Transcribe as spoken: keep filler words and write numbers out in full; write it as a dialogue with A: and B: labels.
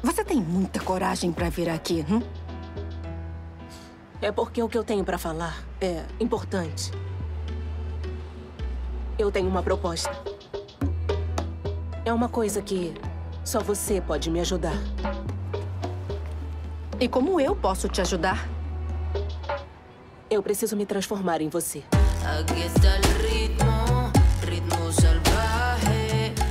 A: Você tem muita coragem pra vir aqui, hum?
B: É porque o que eu tenho pra falar é importante. Eu tenho uma proposta. É uma coisa que só você pode me ajudar.
A: E como eu posso te ajudar?
B: Eu preciso me transformar em você.
C: Aquí está el ritmo, ritmo salvaje.